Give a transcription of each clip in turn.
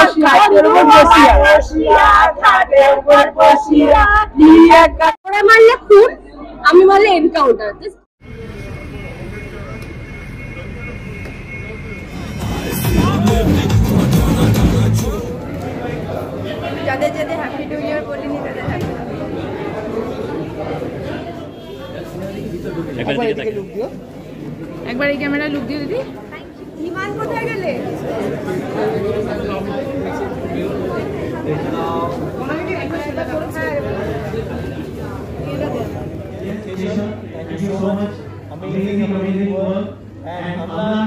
মারলে খুন, আমি মারলে এনকাউন্টার। যাদের যাদের হ্যাপি নিউ ইয়ার বলিনি তাদের হ্যাপি। একবার এই ক্যামেরা লুক দিও দিদি। ইমান কোথায় গেলে? Thank you so much. Amazing work. And Amlan,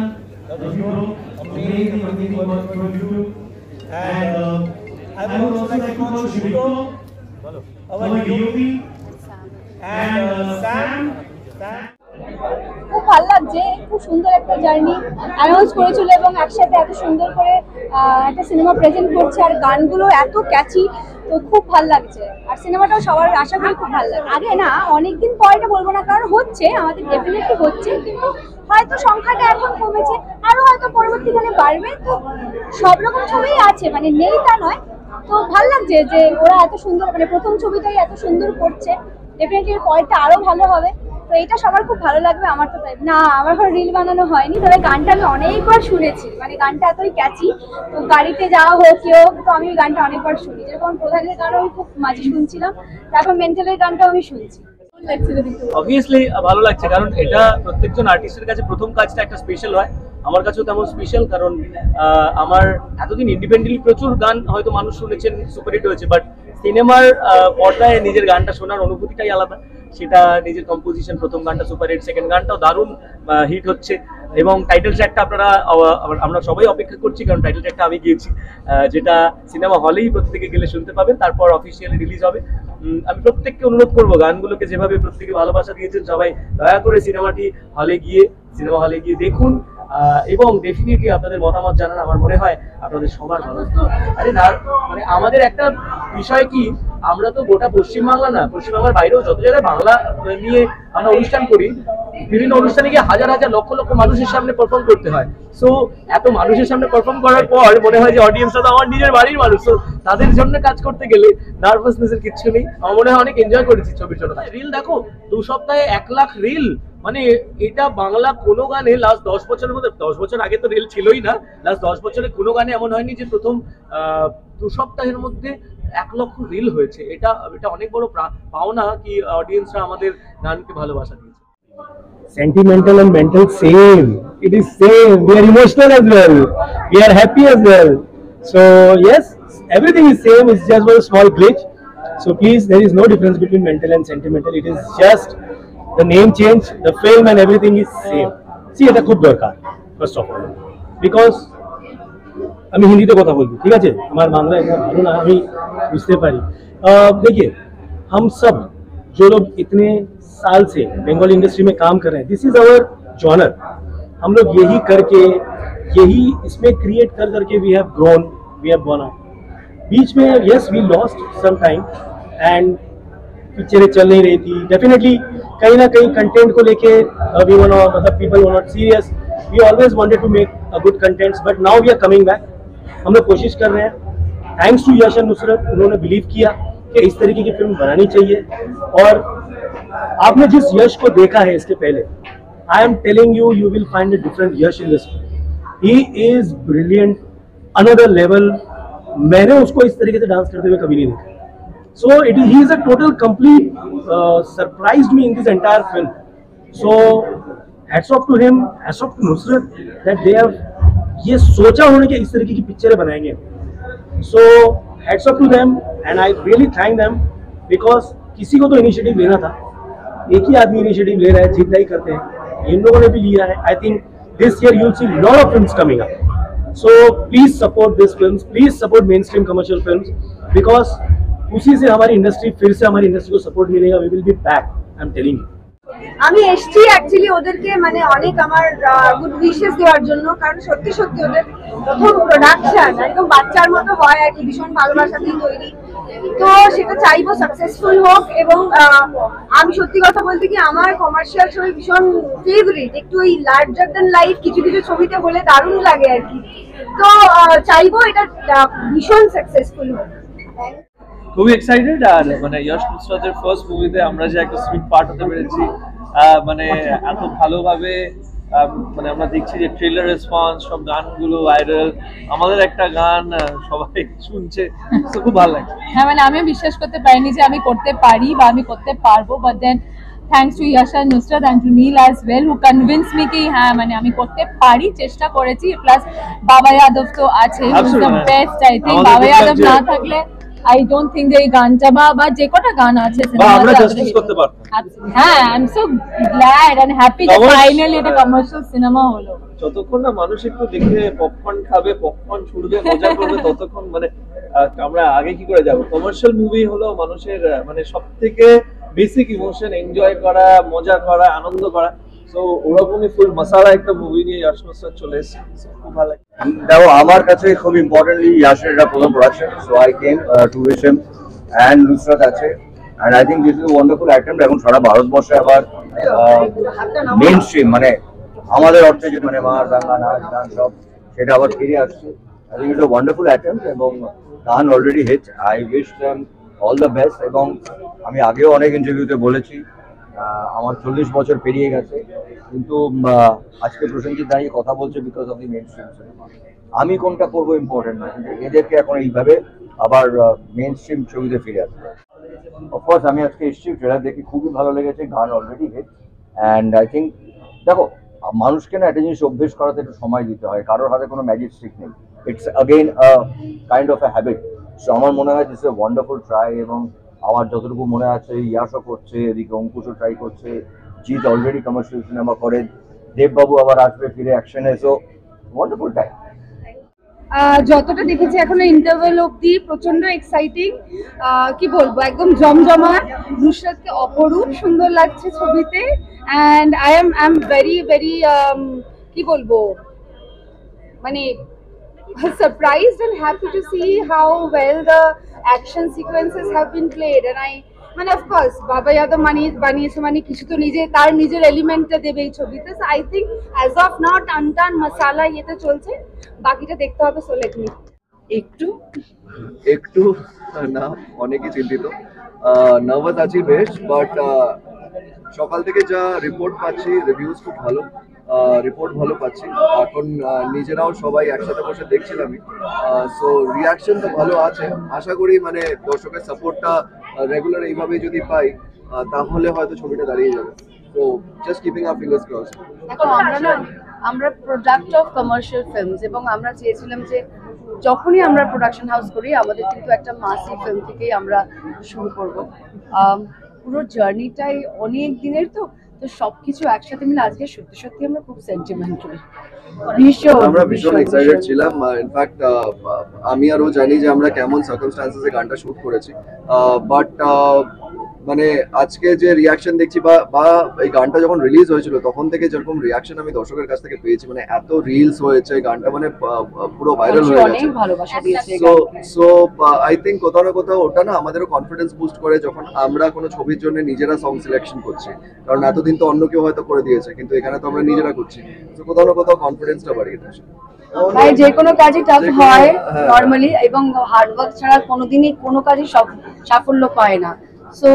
amazing work from you. And I would also like to call Shubiko, our DOP, and Sam. খুব ভালো লাগছে, খুব সুন্দর একটা জার্নি অ্যানাউন্স করেছিল এবং একসাথে এত সুন্দর করে একটা সিনেমা প্রেজেন্ট করছে, আর গানগুলো এত ক্যাচি, তো খুব ভালো লাগছে। আর সিনেমাটাও সবার আশা করি খুব ভালো লাগে। আগে না, অনেকদিন পর এটা বলবো না, কারণ হচ্ছে আমাদের ডেফিনেটলি হচ্ছে, কিন্তু হয়তো সংখ্যাটা এখন কমেছে, আরো হয়তো পরবর্তীকালে বাড়বে। তো সব রকম ছবিই আছে, মানে নেই তা নয়। তো ভালো লাগছে যে ওরা এত সুন্দর, মানে প্রথম ছবিটাই এত সুন্দর করছে, ডেফিনেটলি এর পরেরটা আরো ভালো হবে। তো এটা সবার খুব ভালো লাগবে। আমার তো তাই না, আমার ঘরে রিল বানানো হয়নি, তবে গানটা আমি অনেকবার শুনেছি, মানে গানটা এতই ক্যাচি। তো গাড়িতে যাওয়া হোক কেউ, তো আমি ওই গানটা অনেকবার শুনি। যেরকম প্রধানের গানও আমি খুব মাঝে শুনছিলাম, তারপর মেন্টালের গানটাও আমি শুনছি। অবভিয়াসলি ভালো লাগছে, কারণ এটা প্রত্যেকজন আর্টিস্টের কাছে প্রথম কাজটা একটা স্পেশাল হয়। আমার কাছেও তেমন স্পেশাল, কারণ আমার এতদিন ইন্ডিপেন্ডেন্টলি প্রচুর গান হয়তো মানুষ শুনেছেন, সুপারহিট হয়েছে, বাট সিনেমার পর্দায় নিজের গানটা শোনার অনুভূতিটাই আলাদা। সেটা নিজের কম্পোজিশন, প্রথম গানটা সুপারহিট, সেকেন্ড গানটাও দারুণ হিট হচ্ছে, এবং টাইটেল ট্র্যাকটা আমরা সবাই অপেক্ষা করছি, কারণ টাইটেল ট্র্যাকটা আমি গিয়েছি, যেটা সিনেমা হলেই প্রত্যেকে গেলে শুনতে পাবেন, তারপর অফিসিয়ালি রিলিজ হবে। আমি প্রত্যেককে অনুরোধ করবো, গানগুলোকে যেভাবে প্রত্যেকে ভালোবাসা দিয়েছেন, সবাই দয়া করে সিনেমা হলে গিয়ে দেখুন, এবং ডেফিনেটলি আপনাদের মতামত জানান। আমার মনে হয় আপনাদের সবার ভালো। আরে না, মানে আমাদের একটা বিষয় কি, আমরা তো গোটা পশ্চিমবাংলা না, পশ্চিমবাংলার বাইরেও যত জায়গায় বাংলা নিয়ে আমরা অনুষ্ঠান করি, বিভিন্ন অনুষ্ঠানে গিয়ে হাজার হাজার লক্ষ লক্ষ মানুষের সামনে পারফর্ম করতে হয়। সো এত মানুষের সামনে পারফর্ম করার পর মনে হয় যে অডিয়েন্সটা তো আমার নিজের বাড়ির মানুষ, তো তাদের জন্য কাজ করতে গেলে নার্ভাসনেসের কিচ্ছু নেই। আমার মনে হয় অনেক এনজয় করেছি ছবির জন্য। রিল দেখো, 2 সপ্তাহে 1 লাখ রিল, মানে এটা বাংলা কোনো গানে লাস্ট 10 বছরের মধ্যে, 10 বছর আগে তো রিল ছিলই না, লাস্ট 10 বছরে কোনো গানে এমন হয়নি যে প্রথম 2 সপ্তাহের মধ্যে 1 লক্ষ রিল হয়েছে। এটা অনেক বড় পাওনা কি অডিয়েন্সরা আমাদের গানকে ভালোবাসা দিয়েছে। Sentimental and mental same. It is same. We are emotional as well. We are happy as well. So yes, everything is same. It's just one small glitch. So please, there is no difference between mental and sentimental. It is just the name change, the film and everything is same. See, এটা খুব দরকার first of all, because আমি হিন্দিতে কথা বলবো, ঠিক আছে, আমার বাংলা এটা ভালো না, আমি বুঝতে পারি। देखिए, हम सब जो लोग इतने साल से बंगाल इंडस्ट्री में काम कर रहे हैं, दिस इज आवर जॉनर। हम लोग यही करके, यही इसमें क्रिएट कर करके we have grown, we have gone up. बीच में yes we lost some time and पिक्चरें चल नहीं रही थी, डेफिनेटली कहीं ना कहीं कंटेंट को लेके वी वर नॉट, मतलब people were not serious. We always wanted to make a good contents, but now we are coming back. हम लोग कोशिश कर रहे हैं, thanks to Yash and Nusrat, उन्होंने बिलीव किया कि इस तरीके की फिल्म बनानी चाहिए। और आपने जिस यश को देखा है इसके पहले, I am telling you, you will find a different Yash in this. He is brilliant, another level. मैंने उसको इस तरीके से डांस करते हुए कभी नहीं देखा। So he is a total complete surprised me in this entire film. So hats off to him, hats off to Nusrat that they have ये सोचा होने के इस तरीके की पिक्चरें बनाएंगे। So hats off to them and I really thank them because किसी को तो इनिशिएटिव लेना था, एक ही आदमी इनिशिएटिव ले रहा है, जितना ही करते हैं, इन लोगों ने भी लिया है। I think this year you will see lot of films coming up. So please support these films, please support mainstream commercial films because उसी से हमारी इंडस्ट्री, फिर से हमारी इंडस्ट्री को सपोर्ट मिलेगा। We will be back, I am telling you. আমি এসছি অ্যাকচুয়ালি ওদেরকে মানে অনেক আমার গুড উইশেস দেওয়ার জন্য, কারণ সত্যি সত্যি ওদের প্রথম প্রোডাকশন একদম বাচ্চার মতো হয় আর কি, ভীষণ ভালোবাসা দিয়ে তৈরি। তো সেটা চাইবো সাকসেসফুল হোক। এবং আমি সত্যি কথা বলতে কি, আমার কমার্শিয়াল ছবি ভীষণ ফেভারিট, একটু ওই লার্জার দ্যান লাইফ কিছু কিছু ছবিতে হলে দারুণ লাগে আর কি। তো চাইবো এটা ভীষণ সাকসেসফুল হোক। খুবই এক্সাইটেড। আর মানে ইয়াশ নুসরাতের ফার্স্ট মুভিতে আমরা যে একটা সুইট পার্ট হতে পেরেছি, মানে এত ভালোভাবে মানে আমরা দেখছি যে ট্রেলার রেসপন্স, সব গানগুলো ভাইরাল, আমাদের একটা গান সবাই শুনছে, তো খুব ভালো লাগছে। হ্যাঁ মানে আমিও বিশ্বাস করতে পারিনি যে আমি করতে পারি বা আমি করতে পারবো, but then thanks to Yash আর Nusrat and to Neel as well who convince me কি হ্যাঁ মানে আমি করতে পারি, চেষ্টা করেছি। প্লাস বাবা যাদব তো আছে, দ্য বেস্ট। আই থিঙ্ক বাবা যাদব না থাকলে I don't think যে এই গানটা বা যে কটা গান আছে আমরা জাস্টিস করতে পারতাম। হ্যাঁ I am so glad and happy that finally এটা কমার্শিয়াল সিনেমা হলো। যতক্ষণ না মানুষ একটু দেখে পপকর্ন খাবে, পপকর্ন ছুড়বে, মজা করবে, ততক্ষণ মানে আমরা আগে কি করে যাব। কমার্শিয়াল মুভি হলো মানুষের মানে সবথেকে বেসিক ইমোশন, এনজয় করা, মজা করা, আনন্দ করা। সো ওরকমই ফুল মশালা একটা মুভি নিয়ে ইয়াশ নুসরাত চলে এসেছে, খুব ভালো লাগে। দেখো আমার কাছে খুব ইম্পর্টেন্টলি ইয়াশের এটা প্রথম production, so I came to wish him and Nusrat আছে and I think this is wonderful attempt. এখন সারা ভারতবর্ষে আবার মেইন স্ট্রিম মানে আমাদের অর্থে যে মানে মার দাঙ্গা নাচ গান সব সেটা আবার ফিরে আসছে। I think it's a wonderful attempt এবং গান already hit. I wish them all the best. এবং আমি আগেও অনেক ইন্টারভিউতে বলেছি আমার 40 বছর পেরিয়ে গেছে, কিন্তু আজকে প্রসেনজিৎ দাঁড়িয়ে কথা বলছে because of the mainstream cinema. আমি কোনটা করবো ইম্পর্টেন্ট না, কিন্তু এদেরকে এখন এইভাবে আবার মেইন স্ট্রিম ছবিতে ফিরে আসবে। অফকোর্স আমি আজকে এসেছি, ট্রেলার দেখে খুবই ভালো লেগেছে, গান already hit and I think দেখো মানুষকে না একটা জিনিস অভ্যেস করাতে একটু সময় দিতে হয়, কারোর হাতে কোনো ম্যাজিক স্টিক নেই। It's again kind of a habit. So আমার মনে হয় দিস এ ওয়ান্ডারফুল ট্রাই। এবং আমার যতটুকু মনে আছে ইয়াশও করছে, এদিকে অঙ্কুশও ট্রাই করছে, জিৎ অলরেডি কমার্শিয়াল সিনেমা করে, দেববাবু আবার আসবে ফিরে অ্যাকশনে। So wonderful time. যতটা দেখেছি এখন ইন্টারভেল অব্দি প্রচন্ড এক্সাইটিং। কি বলবো, একদম জমজমাট। নুসরাতকে অপরূপ সুন্দর লাগছে ছবিতে and I am very very কি বলবো মানে surprised and happy to see how well the action sequences have been played. And I মানে of course বাবা যাদব বানিয়েছে মানে কিছু তো তার নিজের এলিমেন্টটা দেবে এই ছবিতে। So I think as of now টান মশালা ইয়েতে চলছে, বাকিটা দেখতে হবে। সো লেট মি একটু না অনেকই চিন্তিত, নার্ভাস আছি বেশ, বাট সকাল থেকে যা রিপোর্ট পাচ্ছি, রিভিউজ খুব ভালো, রিপোর্ট ভালো পাচ্ছি। এখন নিজেরাও সবাই একসাথে বসে দেখছিলামই, সো রিয়াকশন তো ভালো আছে। আশা করি মানে দর্শকের সাপোর্টটা রেগুলার এইভাবে যদি পাই তাহলে হয়তো ছবিটা দাঁড়িয়ে যাবে। তো just keeping up fingers crossed. এখন আমরা প্রোডাক্ট অফ কমার্শিয়াল ফিল্মস, এবং আমরা চেয়েছিলাম যে যখনই আমরা প্রোডাকশন হাউস করি আমাদের কিন্তু একটা মাসি ফিল্ম থেকেই আমরা শুরু করব। পুরো জার্নিটাই অনেক দিনের, তো সবকিছু একসাথে মিলে আজকে সত্যি সত্যি আমরা খুব সেন্টিমেন্টাল, আমরা ভীষণ এক্সাইটেড ছিলাম। ইনফ্যাক্ট আমি আরও জানি যে আমরা কেমন সার্কামস্টান্সেসে গানটা শুট করেছি, বাট মানে আজকে যে রিয়াকশন দেখছি বা এই গানটা যখন রিলিজ হয়েছিল তখন থেকে যেরকম রিয়াকশন আমি দর্শকের কাছ থেকে পেয়েছি, মানে এত রিলস হয়েছে, গানটা মানে পুরো ভাইরাল হয়ে গেছে। সো আই থিঙ্ক কোথাও না কোথাও ওটা না আমাদেরও কনফিডেন্স বুস্ট করে যখন আমরা কোনো ছবির জন্য নিজেরা সং সিলেকশন করছি। কারণ এতদিন তো অন্য কেউ হয়তো করে দিয়েছে, কিন্তু এখানে তো আমরা নিজেরা করছি। তো কোথাও না কোথাও কনফিডেন্সটা বাড়িয়ে দিচ্ছে। ভাই যে কোনো কাজই টাফ হয় নর্মালি, এবং হার্ডওয়ার্ক ছাড়া কোনোদিনই কোনো কাজই সাফল্য পায় না। সো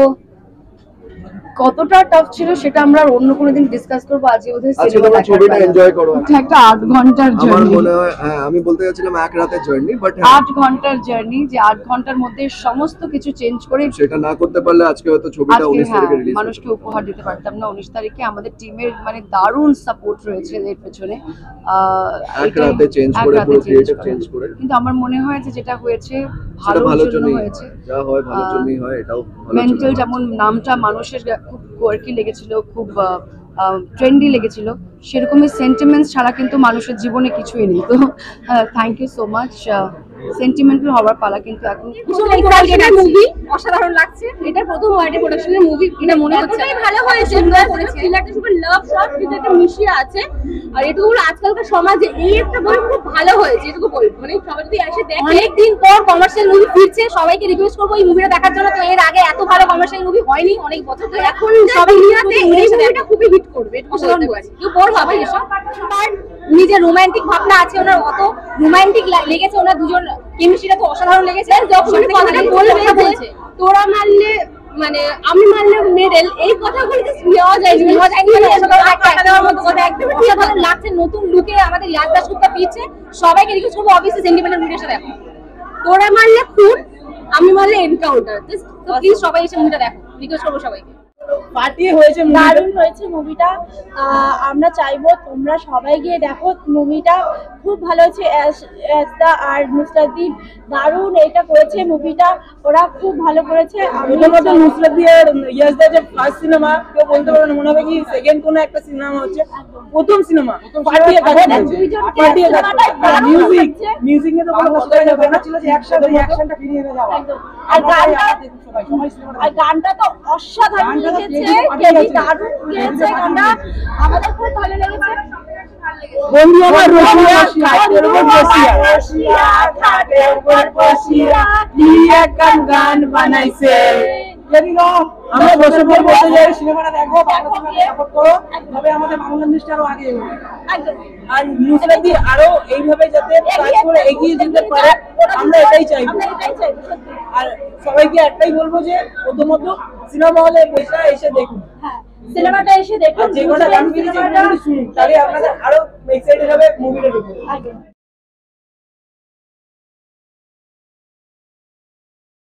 কতটা টাফ ছিল সেটা আমরা অন্য কোনো দিন ডিসকাস করবো। আজকে ওদের ছবিটা এনজয় করো, একটা 8 ঘন্টার জার্নি। আমার মনে হয় হ্যাঁ, আমি বলতে যাচ্ছিলাম এক রাতের জার্নি, বাট 8 ঘন্টার জার্নি, যে 8 ঘন্টার মধ্যে সমস্ত কিছু চেঞ্জ করে সেটা না করতে পারলে আজকে হয়তো ছবিটা 19 তারিখে রিলিজ মানুষকে উপহার দিতে পারতাম না। 19 তারিখে আমাদের টিমের মানে দারুণ সাপোর্ট রয়েছে এর পেছনে। এক রাতে চেঞ্জ করে, পুরো ক্রিয়েটিভ চেঞ্জ করে। কিন্তু আমার মনে হয় যে যেটা হয়েছে ভালোর জন্য হয়েছে, যা হয় ভালোর জন্যই হয়। এটাও মেন্টাল, যেমন নামটা মানুষের খুব কোয়ার্কি লেগেছিল, খুব ট্রেন্ডি লেগেছিল, সেরকমই সেন্টিমেন্টস ছাড়া কিন্তু মানুষের জীবনে কিছুই নেই। তো thank you so much. Sentimental হওয়ার পালা কিন্তু এখন মুভি অসাধারণ লাগছে। এটা প্রথম ওয়ার্ডে প্রোডাকশনের মুভি, এটা মনে হচ্ছে ভালো হয়েছে। সুন্দর করেছে, একটা সুপার লাভ শট কিন্তু একটা মিশিয়ে আছে। আর এটুকু হলো আজকালকার সমাজে এই একটা বই খুব ভালো হয়েছে, এটুকু বলবো। মানে সবাই যদি এসে দেখে, অনেকদিন পর কমার্শিয়াল মুভি ফিরছে, সবাইকে রিকোয়েস্ট করবো এই মুভিটা দেখার জন্য। তো এর আগে এত ভালো কমার্শিয়াল মুভি হয়নি অনেক বছর ধরে। এখন সবাই মিলাতে এই মুভিটা খুবই হিট করবে, অসাধারণ হয়েছে। কেউ বোর হবে এসব। উনি যে রোমান্টিক ভাবনা আছে ওনার, অত রোমান্টিক লেগেছে ওনার দুজন কেমিস্ট্রিটা তো অসাধারণ লেগেছে। যখন কথাটা বলছে তোরা মারলে মানে আমি মারলে মেডেল, এই কথাগুলো নেওয়া যায়নি, একদম লাগছে। নতুন লুকে আমাদের ইয়াদ দাশগুপ্তা ফিরছে, সবাইকে রিকোয়েস্ট করবো অবভিয়াসলি সেন্টিমেন্টাল মুভির সাথে দেখো। তোরা মারলে খুন, আমি মারলে এনকাউন্টার, তো প্লিজ সবাই এসে মুভিটা দেখো, রিকোয়েস্ট করবো সবাইকে। পার্টি হয়েছে, দারুণ হয়েছে মুভিটা। আমরা চাইবো তোমরা সবাই গিয়ে দেখো মুভিটা, খুব ভালো হয়েছে। এসদা আর নুসরাতদি দারুণ এটা করেছে মুভিটা, ওরা খুব ভালো করেছে। প্রথমত নুসরাতদি আর ইয়াসদা যে ফার্স্ট সিনেমা, কেউ বলতে পারবে না, মনে হবে কি সেকেন্ড কোনো একটা সিনেমা হচ্ছে, প্রথম সিনেমা পার্টিয়ে কাজ মিউজিক নিয়ে তো কোনো কথা যাবে না, ছিল যে অ্যাকশনটা ফিরিয়ে এনে যাওয়া। আর গানটা তো অসাধারণ লিখেছে, কেবি দারুণ গেয়েছে গানটা, আমাদের খুব ভালো লেগেছে। বন্ধু আমার রসিয়া খাটের উপর বসিয়া, খাটের উপর বসিয়া লিয়া গান বানাইছে। আমরা বসে পড়ে বলতে যাই সিনেমাটা দেখো, বাংলা সিনেমাটা সাপোর্ট করো, তবে আমাদের বাংলা ইন্ডাস্ট্রি আরো আগে এগোবে। আর নুসরাতদি আরো এইভাবে যাতে কাজ করে এগিয়ে যেতে পারে, আমরা এটাই চাইবো। আর সবাইকে একটাই বলবো যে প্রথমত সিনেমা হলে বসে এসে দেখুন, সিনেমাটা এসে দেখুন, যে কোনো গান শুনুন, তাহলে আপনাদের আরো এক্সাইটেড হবে মুভিটা দেখুন।